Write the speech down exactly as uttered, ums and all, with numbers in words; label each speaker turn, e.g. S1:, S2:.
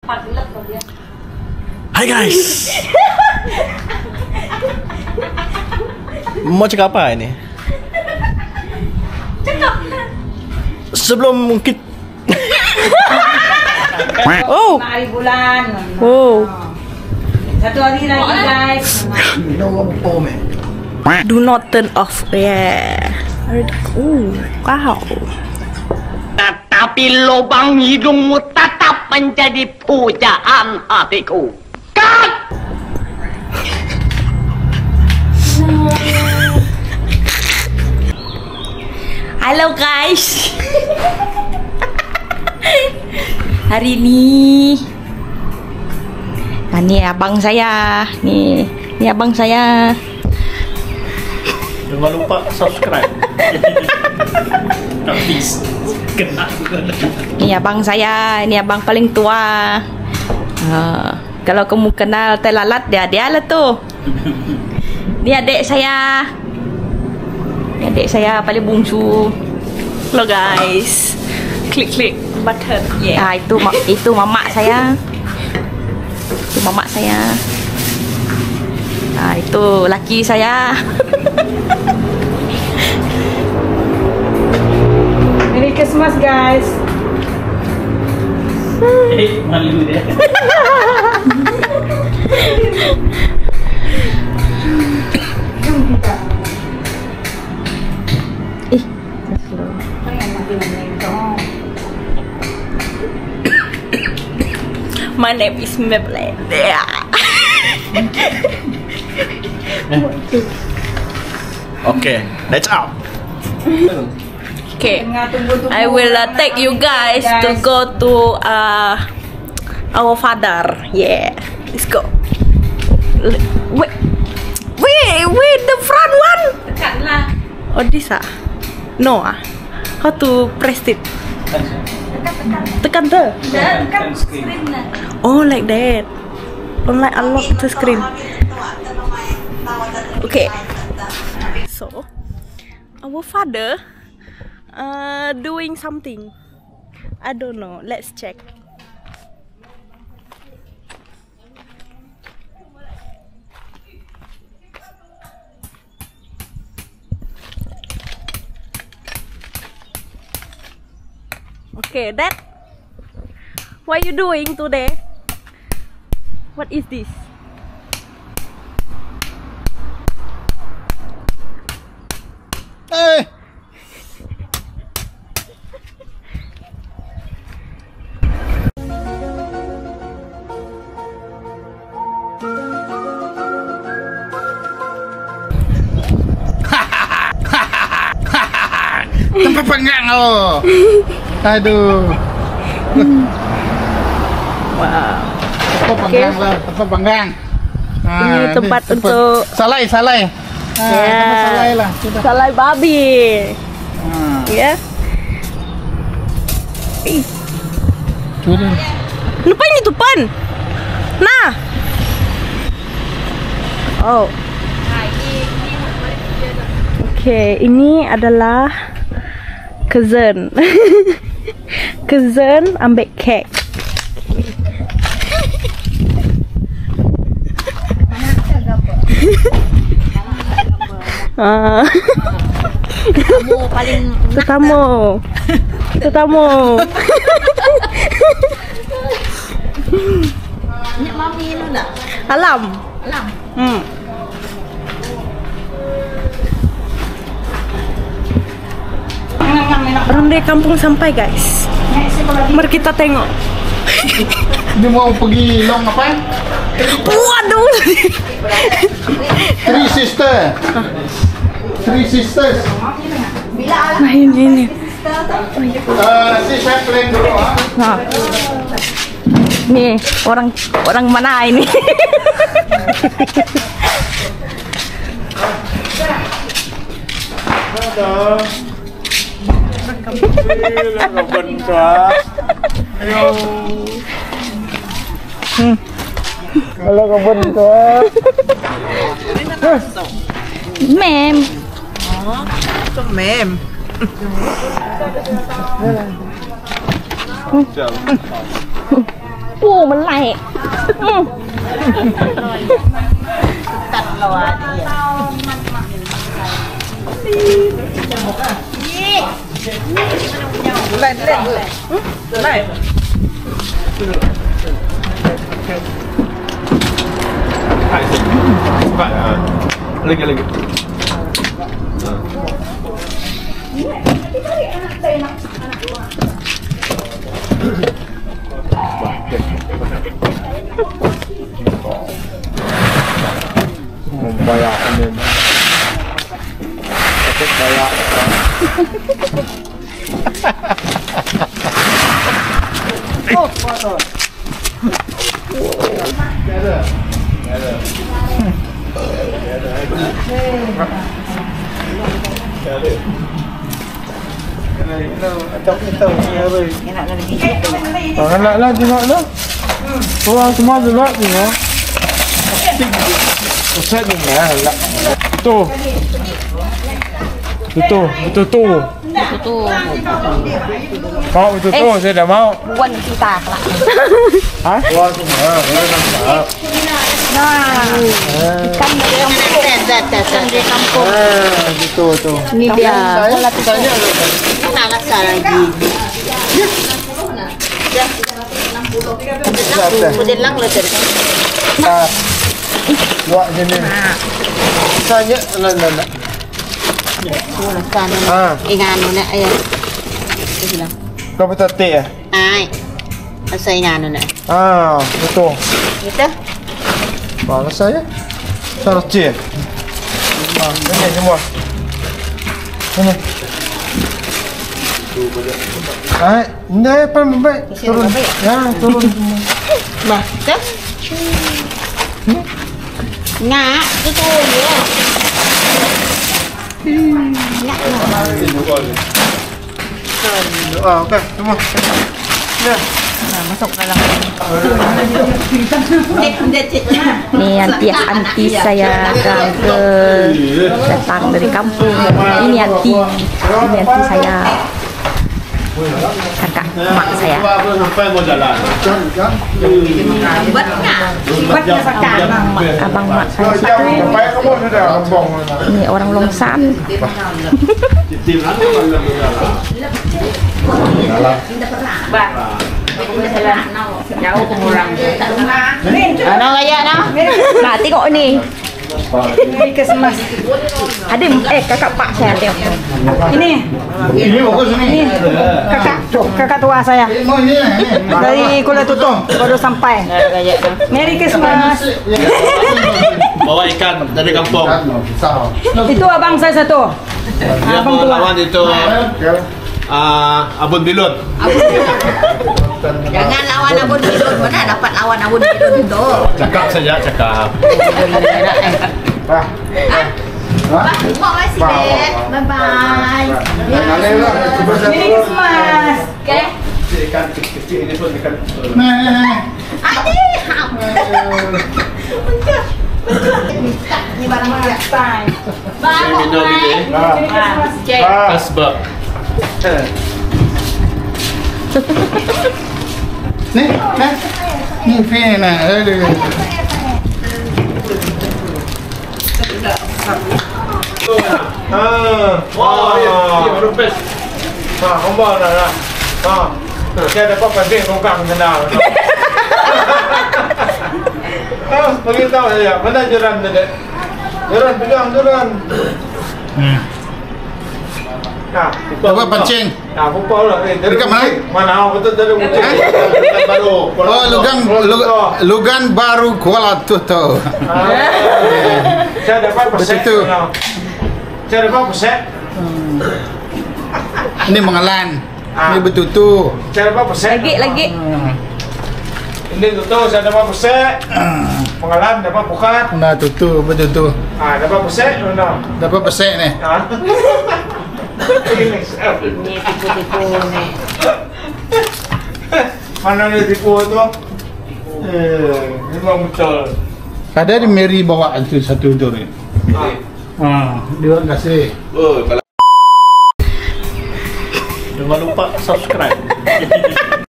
S1: Hai guys. Mau cakap apa ini?
S2: Cakap.
S1: Sebelum mungkin.
S2: Oh.
S3: Hari bulan.
S2: Oh.
S3: Satu hari lagi guys.
S2: Do not turn off. Yeah. Oh, wow.
S4: Tetapi lubang hidungmu tetap menjadi pujaan hatiku. Cut!
S2: Halo guys. Hari ini, nah, nih abang saya, nih, nih abang saya.
S1: Jangan lupa subscribe. Habis kena.
S2: Ini abang saya, ini abang paling tua. Uh, kalau kamu kenal Telalat, dia dia lah tuh. Ini adik saya. Ini adik saya paling bungsu. Lo guys, klik klik button. Yeah. Ah itu itu mamak saya. Itu mamak saya. Ah itu laki saya.
S3: Merry Christmas guys.
S1: Eh, malu dia.
S2: Ih, my name is Maybelline.
S1: Okay, let's out.
S2: Okay, I will uh, take you guys to go to uh, our father. Yeah, let's go. L- Wait, wait, wait, the front one.
S3: Dekatlah.
S2: Oh, this ah? No ah? How to press it? Tekan the.
S3: Dekat screen lah.
S2: Oh, like that. Oh, like unlock the screen. Okay. So, our father uh doing something. I don't know. Let's check. Okay, Dad. What you doing today? What is this?
S1: Eh. Tempat penggang lo. Aduh.
S2: Wow.
S1: Tempat penggang lah, tempat penggang. Nah,
S2: Ini tempat untuk
S1: salai, salai. Nah,
S2: Ya.
S1: tempat salai lah. Sudah.
S2: salai babi.
S1: Nah,
S2: Ya. Ih,
S1: sudah.
S2: lupa ini tuh pan. Nah. Oh. Oke, ini adalah cousin. Cousin ambil cake. Ah.
S3: Kamu paling
S2: Tetamu. Tetamu.
S3: Ini mami lu enggak?
S2: Alam.
S3: Lam.
S2: Hmm. Orang dari kampung sampai guys. Mari kita tengok.
S1: Dia mau pergi long apa?
S2: Waduh.
S1: Three sister. Three sisters.
S2: Nah ini ini.
S1: Uh, si saya plan dulu ah.
S2: Nah. Nih orang orang mana ini?
S1: Ada. Lah bentar. Ayo.
S2: Hmm.
S1: Kalau kau bentar.
S2: Mem.
S3: Oh, itu mem.
S2: ปูมันไหลอืม
S3: ตัดรอเล่นเล่นเลยเล่น
S5: Bukan. Lagi lagi. Membayar ini. Tapi bayar. Oh, foto. Ada. Ada. Enak lah tengok lah. Orang semua juga tengok. Ustaz ni lah. Tu. Betul, betul tu.
S2: Itu
S5: Mau betul tu, saya dah mau.
S2: buan kita lah.
S5: Ha? Wah, semua. Mantap.
S2: Nah, ikan dari kampung. Ikan dari kampung.
S5: Ah, betul tu.
S2: Ini dia.
S5: Saya tanya
S3: Nak rasa lagi. Kemudian lang lah tadi.
S5: Ah. Buat jenis. Tanya lah lah lah.
S3: Sana
S5: Ah.
S3: ingan na ayan. Ito lang.
S5: Kau betul teh eh?
S3: Ay. Asa ingan na.
S5: Ah, betul.
S3: Ito.
S5: Mana saya? Saya cek. Ah, ini semua. Ini. Ah, ini apa baik? Turun. Ya, turun.
S3: Ba, ito. Nga, ito ya.
S5: Ah, okey, semua. Ya.
S3: Masuk dalam.
S2: Nih anti anti saya gagel datang dari kampung. Ini anti, ini anti saya. Kakak mak saya. Abang mak saya satu. Ini orang Longsan.
S3: Jauh kumurang. Ano kaya no?
S2: Nah, tengok ni. Ada eh kakak pak saya tengok.
S3: Ini.
S1: Ini bagus ni.
S3: Kakak, kakak tua saya.
S1: Oh, ini.
S3: Dari Kuala Tutung baru sampai. Merry Christmas.
S6: Bawa ikan dari kampung.
S3: Itu abang saya satu.
S6: Dia bawa lawan itu uh, Abun Bilun.
S3: Jangan lawan Abun Bilun, mana dapat lawan Abun Bilun itu?
S6: Cakap saja, cakap.
S1: Bah.
S3: Bah, terima kasih, Beb. Bye bye.
S1: Merry
S3: Christmas. Okay.
S6: Ikan kecil ini pun ikan.
S3: Adi. Ini barang mana?
S6: Saya minum ini.
S3: Cek.
S6: Kasbah.
S1: Ni, nah. Ni fina. Aduh.
S5: Ah.
S6: Wah, ya, baru best.
S5: Ah, kembang dah lah. Ah. Saya dapat pasir kongkang sana. Ah, beritahu saya, mana jalan tadi? Jalan pegang jalan.
S1: Hmm.
S5: Nah,
S1: Coba pancing.
S5: Nah, pupau lah. Eh,
S1: Dekat mana?
S5: Mana? Betul tadi pancing.
S6: Ikan baru.
S1: Oh, Lugan Lu- Lugan Baru Kuala Tutu.
S5: Ah, saya dapat pasir.
S1: Betul.
S5: Saya dapat pasir.
S1: Ini mengalan.
S5: Ah.
S1: Ini betutu.
S5: Saya dapat pasir.
S2: Lagi lagi.
S5: Ini tutu saya dapat pasir. Pengalan dapat bukan.
S1: Nah, tutu betutu.
S5: Ah, dapat pasir. Mana?
S1: Dapat pesek ni.
S5: Ah. Ini
S3: Tipu-tipu nih.
S5: mana dia tipu tu? Eh, memang betul.
S1: Ada di Mary bawa itu satu tu ni.
S5: Ah.
S1: Ah, dia orang kasih.
S6: Oh, kalau jangan lupa subscribe.